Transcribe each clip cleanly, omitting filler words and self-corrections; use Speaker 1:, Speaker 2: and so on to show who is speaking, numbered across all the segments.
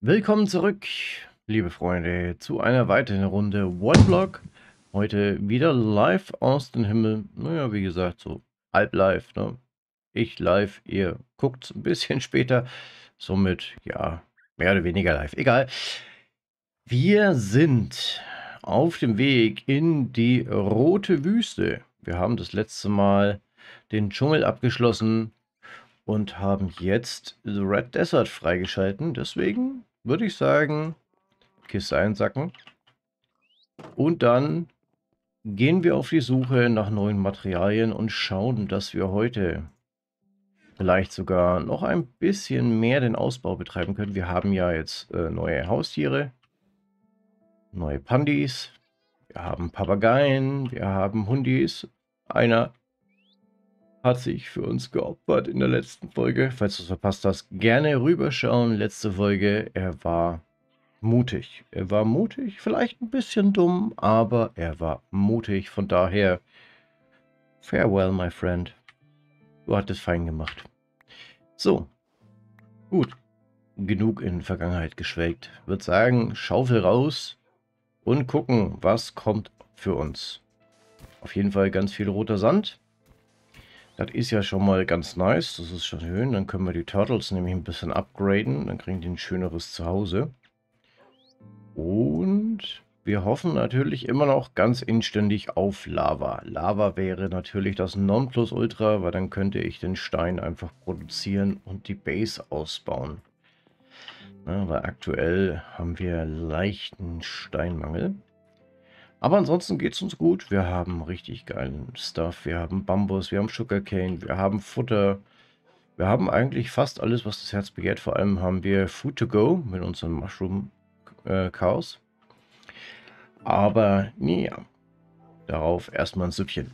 Speaker 1: Willkommen zurück, liebe Freunde, zu einer weiteren Runde One-Block. Heute wieder live aus dem Himmel. Naja, wie gesagt, so halb live, ne? Ich live, ihr guckt ein bisschen später. Somit, ja, mehr oder weniger live. Egal. Wir sind auf dem Weg in die Rote Wüste. Wir haben das letzte Mal den Dschungel abgeschlossen und haben jetzt The Red Desert freigeschalten. Deswegen würde ich sagen, Kiste einsacken. Und dann gehen wir auf die Suche nach neuen Materialien und schauen, dass wir heute vielleicht sogar noch ein bisschen mehr den Ausbau betreiben können. Wir haben ja jetzt neue Haustiere, neue Pandis, wir haben Papageien, wir haben Hundis. Einer hat sich für uns geopfert in der letzten Folge. Falls du es verpasst hast, gerne rüberschauen. Letzte Folge, er war mutig. Er war mutig, vielleicht ein bisschen dumm, aber er war mutig. Von daher, farewell, my friend. Du hattest fein gemacht. So, gut. Genug in Vergangenheit geschwelgt. Würde sagen, Schaufel raus und gucken, was kommt für uns. Auf jeden Fall ganz viel roter Sand. Das ist ja schon mal ganz nice. Das ist schon schön. Dann können wir die Turtles nämlich ein bisschen upgraden. Dann kriegen die ein schöneres Zuhause. Und wir hoffen natürlich immer noch ganz inständig auf Lava. Lava wäre natürlich das Nonplusultra, weil dann könnte ich den Stein einfach produzieren und die Base ausbauen. Ja, weil aktuell haben wir leichten Steinmangel. Aber ansonsten geht es uns gut. Wir haben richtig geilen Stuff. Wir haben Bambus, wir haben Sugarcane, wir haben Futter. Wir haben eigentlich fast alles, was das Herz begehrt. Vor allem haben wir Food to go mit unserem Mushroom Chaos. Aber ja, darauf erstmal ein Süppchen.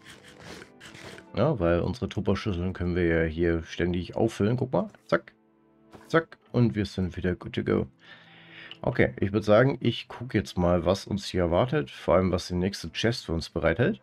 Speaker 1: Ja, weil unsere Tupperschüsseln können wir ja hier ständig auffüllen. Guck mal, zack, zack, und wir sind wieder good to go. Okay, ich würde sagen, ich gucke jetzt mal, was uns hier erwartet. Vor allem, was die nächste Chest für uns bereithält.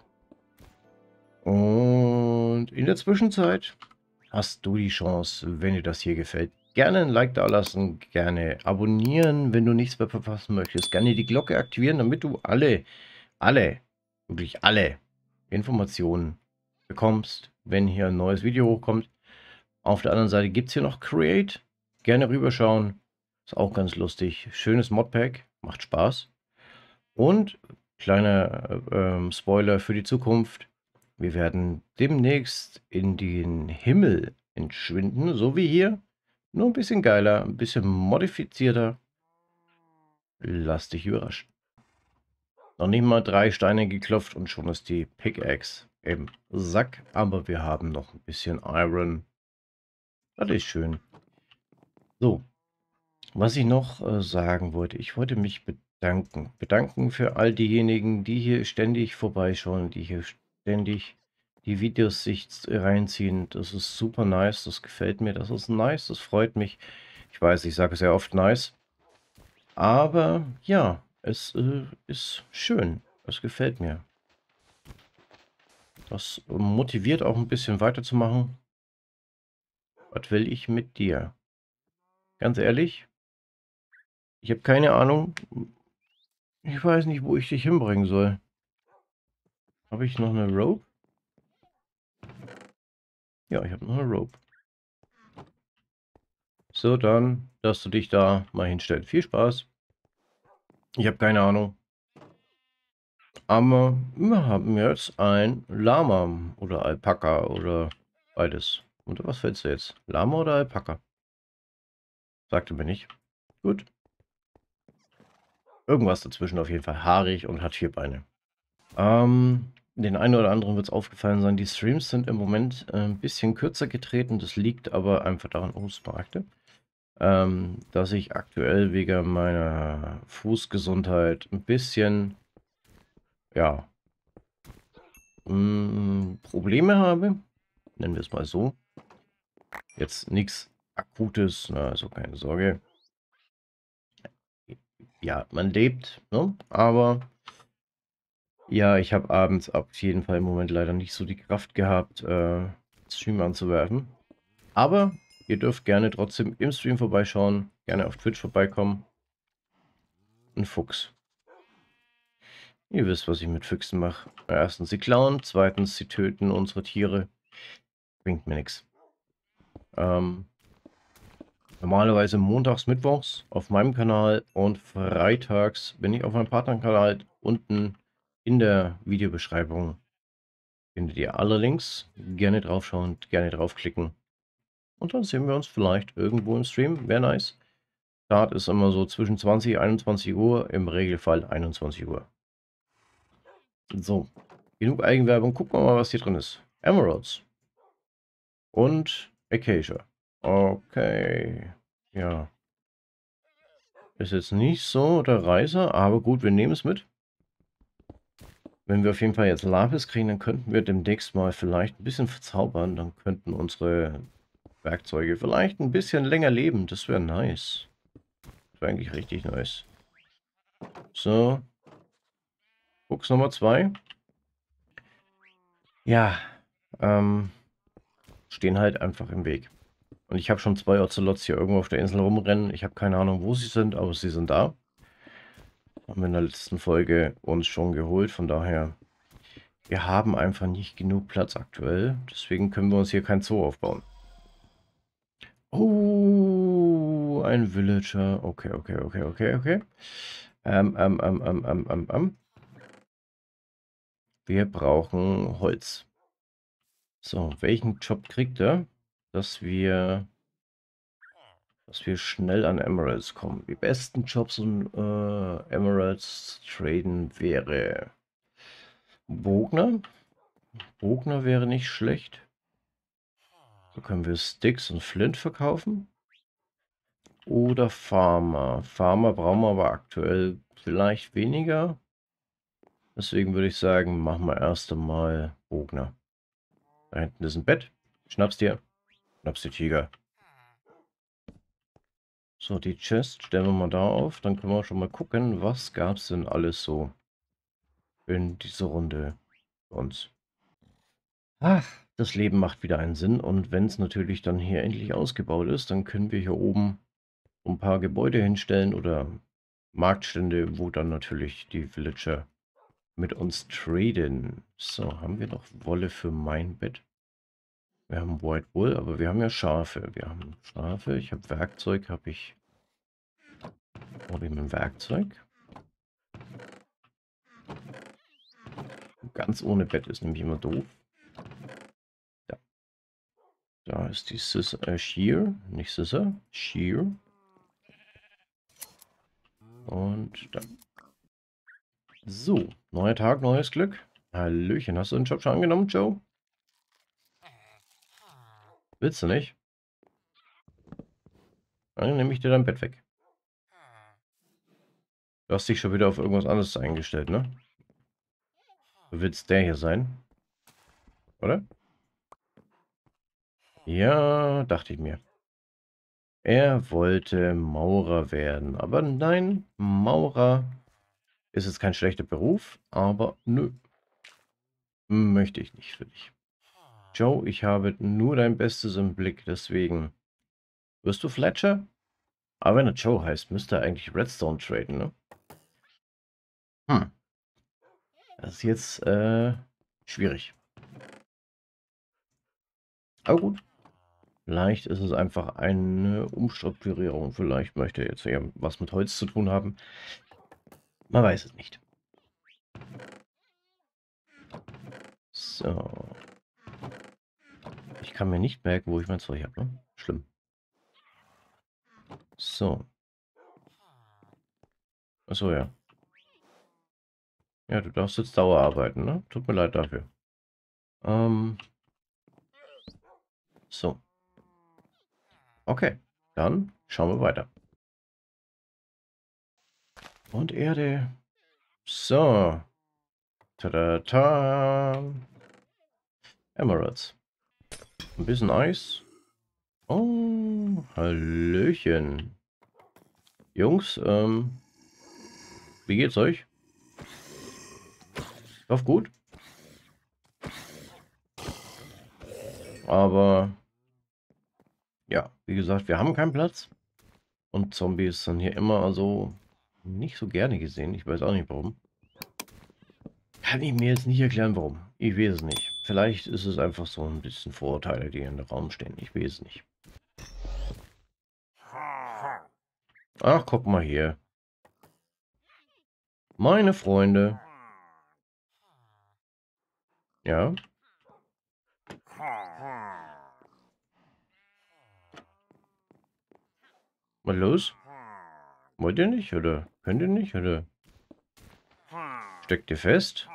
Speaker 1: Und in der Zwischenzeit hast du die Chance, wenn dir das hier gefällt, gerne ein Like da lassen, gerne abonnieren, wenn du nichts mehr verpassen möchtest. Gerne die Glocke aktivieren, damit du wirklich alle Informationen bekommst, wenn hier ein neues Video hochkommt. Auf der anderen Seite gibt es hier noch Create. Gerne rüberschauen. Ist auch ganz lustig. Schönes Modpack. Macht Spaß. Und kleiner Spoiler für die Zukunft. Wir werden demnächst in den Himmel entschwinden, so wie hier. Nur ein bisschen geiler, ein bisschen modifizierter. Lass dich überraschen. Noch nicht mal 3 Steine geklopft und schon ist die Pickaxe im Sack. Aber wir haben noch ein bisschen Iron. Das ist schön. So, was ich noch sagen wollte. Ich wollte mich bedanken. Bedanken für all diejenigen, die hier ständig vorbeischauen, die hier ständig die Videos sich reinziehen. Das ist super nice. Das gefällt mir. Das ist nice. Das freut mich. Ich weiß, ich sage sehr oft nice. Aber ja, es ist schön. Es gefällt mir. Das motiviert auch ein bisschen weiterzumachen. Was will ich mit dir? Ganz ehrlich, ich habe keine Ahnung. Ich weiß nicht, wo ich dich hinbringen soll. Habe ich noch eine Rope? Ja, ich habe noch eine Rope. So, dann, dass du dich da mal hinstellst. Viel Spaß. Ich habe keine Ahnung. Aber wir haben jetzt ein Lama oder Alpaka oder beides. Und was willst du jetzt? Lama oder Alpaka? Sagte mir nicht. Gut. Irgendwas dazwischen auf jeden Fall. Haarig und hat 4 Beine. Den einen oder anderen wird es aufgefallen sein, die Streams sind im Moment ein bisschen kürzer getreten. Das liegt aber einfach daran, oh, Smaragde, dass ich aktuell wegen meiner Fußgesundheit ein bisschen, ja, Probleme habe. Nennen wir es mal so. Jetzt nichts Akutes, ne, also keine Sorge. Ja, man lebt, ne? Aber ja, ich habe abends auf jeden Fall im Moment leider nicht so die Kraft gehabt, Stream anzuwerfen. Aber ihr dürft gerne trotzdem im Stream vorbeischauen. Gerne auf Twitch vorbeikommen. Ein Fuchs. Ihr wisst, was ich mit Füchsen mache. Erstens, sie klauen. Zweitens, sie töten unsere Tiere. Bringt mir nichts. Normalerweise montags, mittwochs auf meinem Kanal und freitags bin ich auf meinem Partnerkanal. Unten in der Videobeschreibung findet ihr alle Links. Gerne draufschauen, gerne draufklicken. Und dann sehen wir uns vielleicht irgendwo im Stream. Wäre nice. Start ist immer so zwischen 20 und 21 Uhr, im Regelfall 21 Uhr. So, genug Eigenwerbung. Gucken wir mal, was hier drin ist. Emeralds. Und Acacia. Okay. Ja. Ist jetzt nicht so der Reiser, aber gut, wir nehmen es mit. Wenn wir auf jeden Fall jetzt Lapis kriegen, dann könnten wir demnächst mal vielleicht ein bisschen verzaubern. Dann könnten unsere Werkzeuge vielleicht ein bisschen länger leben. Das wäre nice. Das wäre eigentlich richtig nice. So. Fuchs Nummer 2. Ja. Stehen halt einfach im Weg. Und ich habe schon 2 Ocelots hier irgendwo auf der Insel rumrennen. Ich habe keine Ahnung, wo sie sind, aber sie sind da. Haben wir in der letzten Folge uns schon geholt. Von daher, wir haben einfach nicht genug Platz aktuell. Deswegen können wir uns hier kein Zoo aufbauen. Oh, ein Villager. Okay, okay, okay, okay, okay. Wir brauchen Holz. So, welchen Job kriegt er? Dass wir schnell an Emeralds kommen. Die besten Jobs, um Emeralds zu traden, wäre Bogner. Bogner wäre nicht schlecht. Da können wir Sticks und Flint verkaufen. Oder Farmer. Farmer brauchen wir aber aktuell vielleicht weniger. Deswegen würde ich sagen, machen wir erst einmal Bogner. Da hinten ist ein Bett. Schnapp's dir. Schnapp's dir, Tiger. So, die Chest stellen wir mal da auf. Dann können wir schon mal gucken, was gab es denn alles so in dieser Runde für uns. Ach, das Leben macht wieder einen Sinn. Und wenn es natürlich dann hier endlich ausgebaut ist, dann können wir hier oben ein paar Gebäude hinstellen oder Marktstände, wo dann natürlich die Villager mit uns traden. So, haben wir noch Wolle für mein Bett? Wir haben White Wool, aber wir haben ja Schafe. Wir haben Schafe. Ich habe Werkzeug, habe ich. Wo habe ich mein Werkzeug? Ganz ohne Bett ist nämlich immer doof. Ja. Da ist die Shear, nicht Scissor, Shear. Und dann. So, neuer Tag, neues Glück. Hallöchen, hast du den Job schon angenommen, Joe? Willst du nicht? Dann nehme ich dir dein Bett weg. Du hast dich schon wieder auf irgendwas anderes eingestellt, ne? Du willst der hier sein? Oder? Ja, dachte ich mir. Er wollte Maurer werden. Aber nein, Maurer ist jetzt kein schlechter Beruf. Aber nö. Möchte ich nicht für dich. Joe, ich habe nur dein Bestes im Blick. Deswegen. Wirst du Fletcher? Aber wenn er Joe heißt, müsste er eigentlich Redstone traden, ne? Hm. Das ist jetzt schwierig. Aber gut. Vielleicht ist es einfach eine Umstrukturierung. Vielleicht möchte er jetzt eher was mit Holz zu tun haben. Man weiß es nicht. So. Ich kann mir nicht merken, wo ich mein Zeug habe, ne? Schlimm. So. Achso, ja. Ja, du darfst jetzt Dauer arbeiten, ne? Tut mir leid dafür. So. Okay. Dann schauen wir weiter. Und Erde. So. Tada-ta. Emeralds. Ein bisschen Eis. Oh, Hallöchen. Jungs, wie geht's euch? Ich hoffe gut. Aber ja, wie gesagt, wir haben keinen Platz. Und Zombies sind hier immer so nicht so gerne gesehen. Ich weiß auch nicht warum. Kann ich mir jetzt nicht erklären, warum. Ich weiß es nicht. Vielleicht ist es einfach so ein bisschen Vorurteile, die in den Raum stehen. Ich weiß es nicht. Ach, guck mal hier. Meine Freunde. Ja. Mal los. Wollt ihr nicht, oder? Könnt ihr nicht, oder? Steckt ihr fest?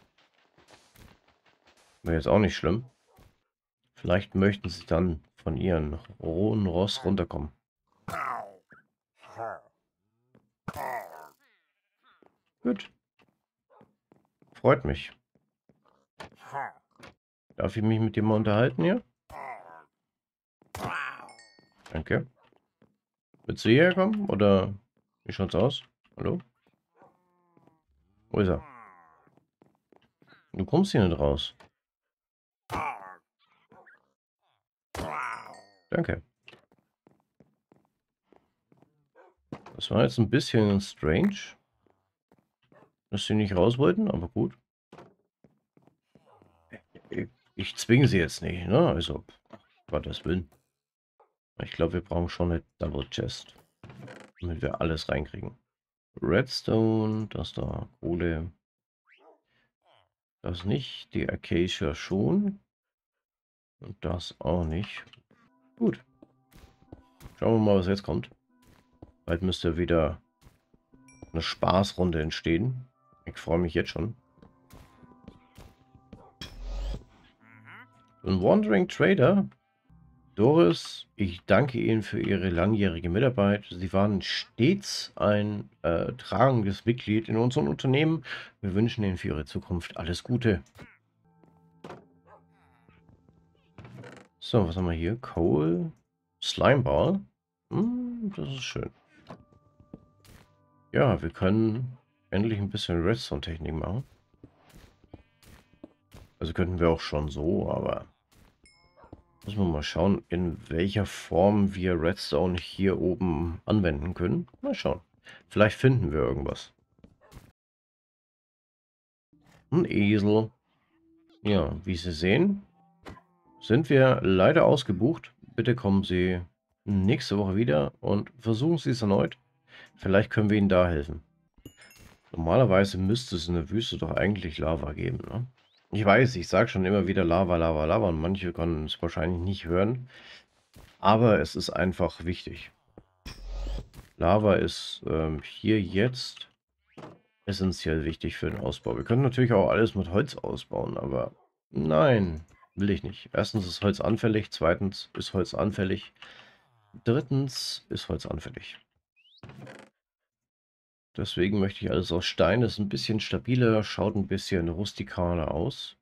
Speaker 1: Wäre jetzt auch nicht schlimm. Vielleicht möchten sie dann von ihren rohen Ross runterkommen. Gut. Freut mich. Darf ich mich mit dir mal unterhalten hier? Danke. Willst du hierher kommen? Oder wie schaut's aus? Hallo? Wo ist er? Du kommst hier nicht raus. Danke. Das war jetzt ein bisschen strange, dass sie nicht raus wollten, aber gut. Ich zwinge sie jetzt nicht, ne? Also, Gottes Willen. Ich glaube, wir brauchen schon eine Double Chest, damit wir alles reinkriegen. Redstone, das da, Kohle. Das nicht, die Acacia schon. Und das auch nicht. Gut. Schauen wir mal, was jetzt kommt. Bald müsste wieder eine Spaßrunde entstehen. Ich freue mich jetzt schon. Ein Wandering Trader. Doris, ich danke Ihnen für Ihre langjährige Mitarbeit. Sie waren stets ein tragendes Mitglied in unserem Unternehmen. Wir wünschen Ihnen für Ihre Zukunft alles Gute. So, was haben wir hier? Coal, Slimeball. Das ist schön. Ja, wir können endlich ein bisschen Redstone-Technik machen. Also könnten wir auch schon so, aber müssen wir mal schauen, in welcher Form wir Redstone hier oben anwenden können. Mal schauen. Vielleicht finden wir irgendwas. Ein Esel. Ja, wie Sie sehen, sind wir leider ausgebucht. Bitte kommen Sie nächste Woche wieder und versuchen Sie es erneut. Vielleicht können wir Ihnen da helfen. Normalerweise müsste es in der Wüste doch eigentlich Lava geben, ne? Ich weiß, ich sage schon immer wieder Lava, Lava, Lava und manche können es wahrscheinlich nicht hören. Aber es ist einfach wichtig. Lava ist hier jetzt essentiell wichtig für den Ausbau. Wir können natürlich auch alles mit Holz ausbauen, aber nein, will ich nicht. Erstens ist Holz anfällig, zweitens ist Holz anfällig, drittens ist Holz anfällig. Deswegen möchte ich alles aus Stein. Das ist ein bisschen stabiler, schaut ein bisschen rustikaler aus.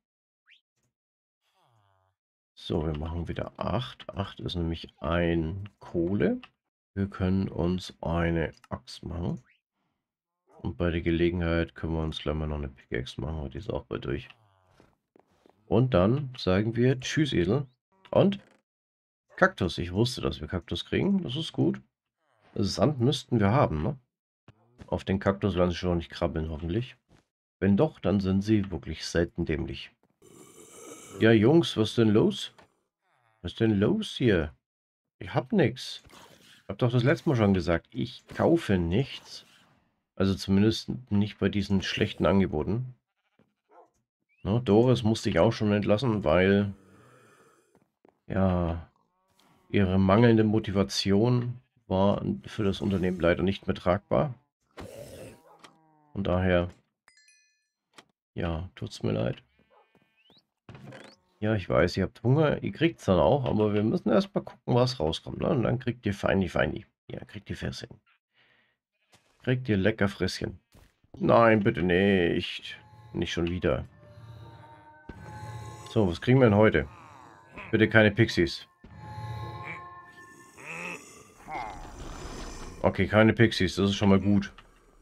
Speaker 1: So, wir machen wieder 8. 8 ist nämlich ein Kohle. Wir können uns eine Axt machen. Und bei der Gelegenheit können wir uns gleich mal noch eine Pickaxe machen. Die ist auch bald durch. Und dann sagen wir Tschüss, Esel. Und Kaktus. Ich wusste, dass wir Kaktus kriegen. Das ist gut. Sand müssten wir haben, ne? Auf den Kaktus werden sie schon nicht krabbeln, hoffentlich. Wenn doch, dann sind sie wirklich selten dämlich. Ja, Jungs, was denn los? Was denn los hier? Ich hab nix. Ich hab doch das letzte Mal schon gesagt, ich kaufe nichts. Also zumindest nicht bei diesen schlechten Angeboten. Ne, Doris musste ich auch schon entlassen, weil ja ihre mangelnde Motivation war für das Unternehmen leider nicht mehr tragbar. Von daher, ja, tut's mir leid. Ja, ich weiß, ihr habt Hunger, ihr kriegt's dann auch, aber wir müssen erst mal gucken, was rauskommt. Ne? Und dann kriegt ihr Feini Feini. Ja, kriegt ihr Fresschen. Kriegt ihr lecker Fresschen. Nein, bitte nicht. Nicht schon wieder. So, was kriegen wir denn heute? Bitte keine Pixies. Okay, keine Pixies, das ist schon mal gut.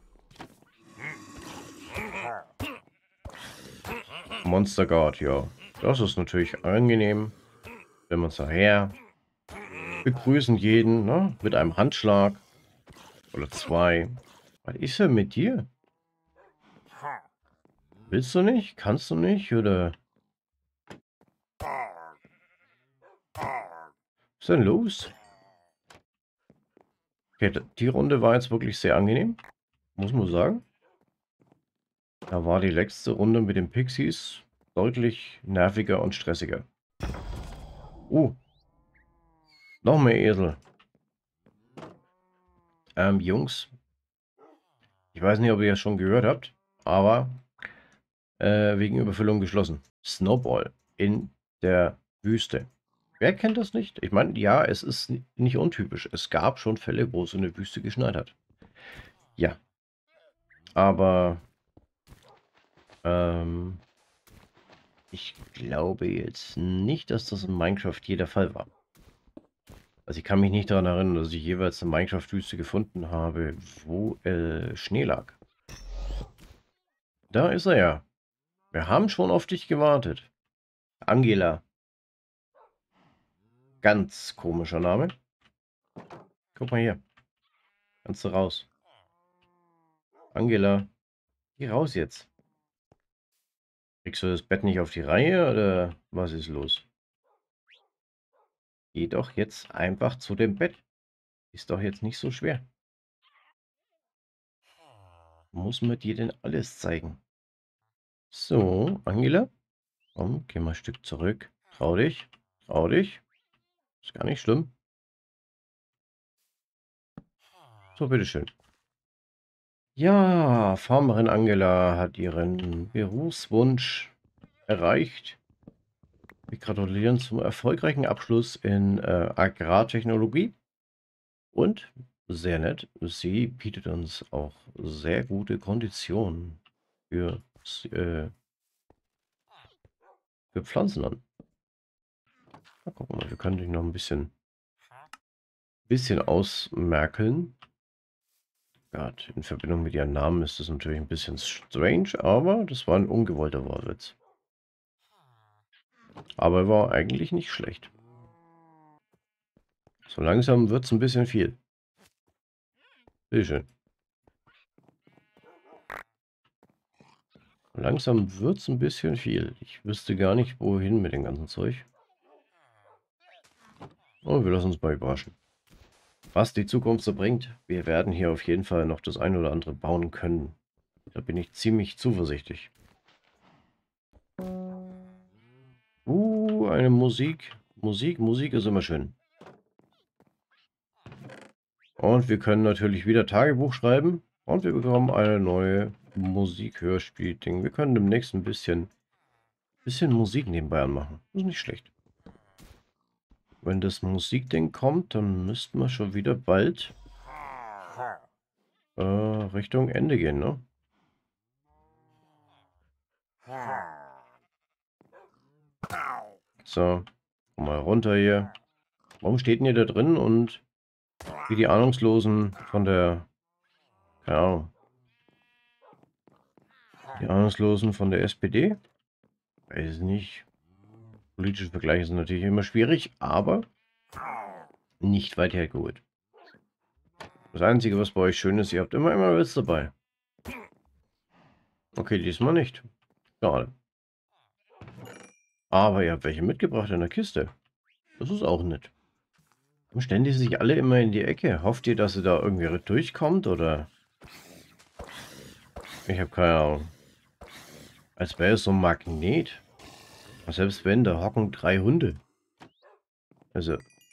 Speaker 1: Monster Guard, ja. Das ist natürlich angenehm, wenn man es daher begrüßen jeden, ne, mit einem Handschlag. Oder 2. Was ist denn mit dir? Willst du nicht? Kannst du nicht? Oder was ist denn los? Okay, die Runde war jetzt wirklich sehr angenehm. Muss man sagen. Da war die letzte Runde mit den Pixies deutlich nerviger und stressiger. Noch mehr Esel. Jungs, ich weiß nicht, ob ihr das schon gehört habt, aber wegen Überfüllung geschlossen. Snowball in der Wüste. Wer kennt das nicht? Ich meine, ja, es ist nicht untypisch. Es gab schon Fälle, wo es in der Wüste geschneit hat. Ja, aber ähm, ich glaube jetzt nicht, dass das in Minecraft jeder Fall war. Also ich kann mich nicht daran erinnern, dass ich jeweils eine Minecraft-Wüste gefunden habe, wo Schnee lag. Da ist er ja. Wir haben schon auf dich gewartet. Angela. Ganz komischer Name. Guck mal hier. Kannst du raus. Angela. Geh raus jetzt. Kriegst du das Bett nicht auf die Reihe oder was ist los? Geh doch jetzt einfach zu dem Bett. Ist doch jetzt nicht so schwer. Muss man dir denn alles zeigen? So, Angela. Komm, geh mal ein Stück zurück. Trau dich. Trau dich. Ist gar nicht schlimm. So, bitteschön. Ja, Farmerin Angela hat ihren Berufswunsch erreicht. Wir gratulieren zum erfolgreichen Abschluss in Agrartechnologie. Und sehr nett, sie bietet uns auch sehr gute Konditionen für, äh, für Pflanzen an. Na, gucken wir mal, wir können dich noch ein bisschen ausmerkeln. Gott, in Verbindung mit ihrem Namen ist das natürlich ein bisschen strange, aber das war ein ungewollter Wortwitz. Aber er war eigentlich nicht schlecht. So langsam wird es ein bisschen viel. Bitteschön. Langsam wird es ein bisschen viel. Ich wüsste gar nicht, wohin mit dem ganzen Zeug. Aber wir lassen uns mal überraschen. Was die Zukunft so bringt, wir werden hier auf jeden Fall noch das ein oder andere bauen können. Da bin ich ziemlich zuversichtlich. Eine Musik. Musik ist immer schön. Und wir können natürlich wieder Tagebuch schreiben. Und wir bekommen eine neue Musik-Hörspiel-Ding. Wir können demnächst ein bisschen Musik nebenbei anmachen. Das ist nicht schlecht. Wenn das Musikding kommt, dann müssten wir schon wieder bald Richtung Ende gehen, ne? So, komm mal runter hier. Warum steht denn ihr da drin und wie die Ahnungslosen von der, keine Ahnung, die Ahnungslosen von der SPD? Weiß nicht. Politische Vergleiche sind natürlich immer schwierig, aber nicht weit hergeholt. Das Einzige, was bei euch schön ist, ihr habt immer Witz dabei. Okay, diesmal nicht. Schade. Aber ihr habt welche mitgebracht in der Kiste. Das ist auch nett. Warum stellen die sich alle immer in die Ecke? Hofft ihr, dass ihr da irgendwie durchkommt, oder? Ich habe keine Ahnung. Als wäre es so ein Magnet. Selbst wenn, da hocken 3 Hunde. Also,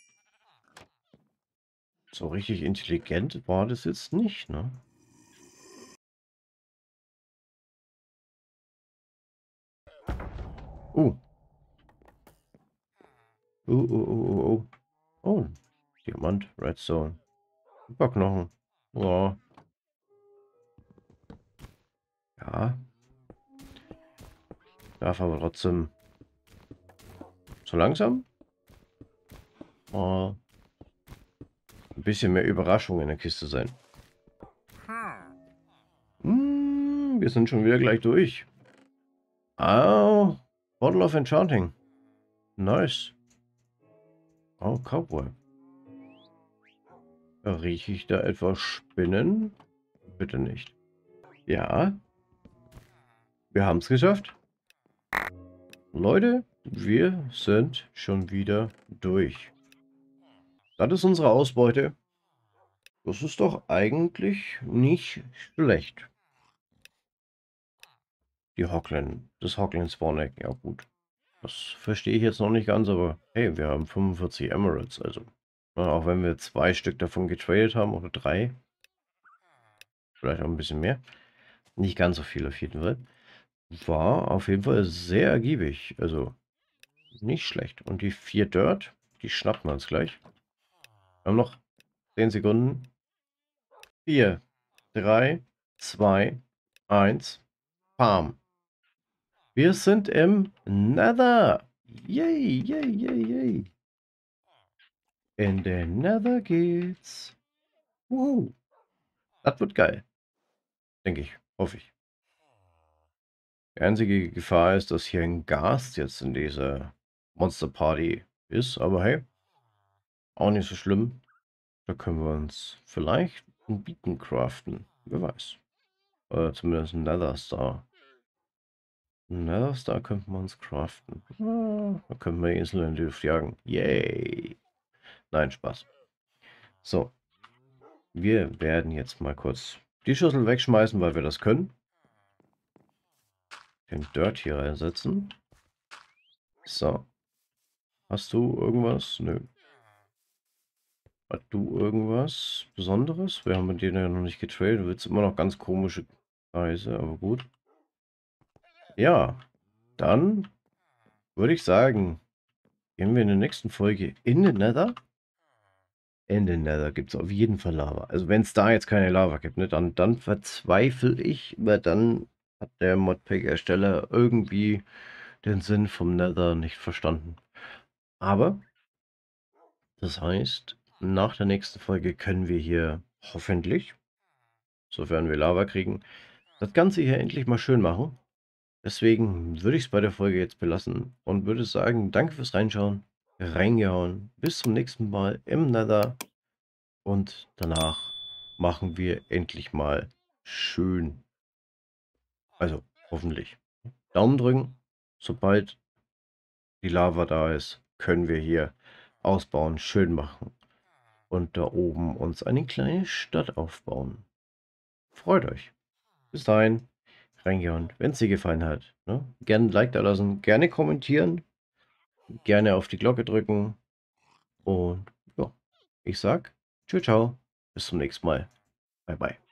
Speaker 1: so richtig intelligent war das jetzt nicht, ne? Oh. Oh. Oh. Diamant, Redstone. Überknochen. Ja. Ja. Darf aber trotzdem so langsam ein bisschen mehr Überraschung in der Kiste sein. Wir sind schon wieder gleich durch. Oh, Bottle of Enchanting. Nice. Oh, Cowboy. Rieche ich da etwas Spinnen? Bitte nicht. Ja, wir haben es geschafft. Leute, wir sind schon wieder durch. Das ist unsere Ausbeute. Das ist doch eigentlich nicht schlecht. Das Hocklin Spawneck, ja gut. Das verstehe ich jetzt noch nicht ganz, aber hey, wir haben 45 Emeralds, also. Ja, auch wenn wir 2 Stück davon getradet haben, oder 3, vielleicht auch ein bisschen mehr. Nicht ganz so viel auf jeden Fall. War auf jeden Fall sehr ergiebig, also nicht schlecht. Und die 4 Dirt, die schnappen wir uns gleich. Wir haben noch 10 Sekunden. 4, 3, 2, 1, Pam. Wir sind im Nether. Yay, yay, yay, yay. In den Nether geht's. Wuhu. Das wird geil. Denke ich. Hoffe ich. Die einzige Gefahr ist, dass hier ein Ghast jetzt in dieser Monster Party ist. Aber hey, auch nicht so schlimm. Da können wir uns vielleicht ein Beacon craften. Wer weiß. Oder zumindest ein Nether Star. Ein Nether Star könnten wir uns craften. Da können wir Esel in die Luft jagen. Yay. Nein, Spaß. So. Wir werden jetzt mal kurz die Schüssel wegschmeißen, weil wir das können. Den Dirt hier reinsetzen. So. Hast du irgendwas? Nö. Hast du irgendwas Besonderes? Wir haben mit denen ja noch nicht getradet. Du willst immer noch ganz komische Preise, aber gut. Ja, dann würde ich sagen, gehen wir in der nächsten Folge in den Nether. In den Nether gibt es auf jeden Fall Lava. Also wenn es da jetzt keine Lava gibt, ne, dann verzweifle ich, weil dann hat der Modpack-Ersteller irgendwie den Sinn vom Nether nicht verstanden. Aber das heißt, nach der nächsten Folge können wir hier hoffentlich, sofern wir Lava kriegen, das Ganze hier endlich mal schön machen. Deswegen würde ich es bei der Folge jetzt belassen und würde sagen, danke fürs Reinschauen, reingehauen, bis zum nächsten Mal im Nether und danach machen wir endlich mal schön. Also hoffentlich. Daumen drücken, sobald die Lava da ist, können wir hier ausbauen, schön machen und da oben uns eine kleine Stadt aufbauen. Freut euch. Bis dahin, reingehauen, wenn es dir gefallen hat. Ne? Gerne ein Like da lassen, gerne kommentieren, gerne auf die Glocke drücken und ja, ich sag, ciao, ciao, bis zum nächsten Mal. Bye, bye.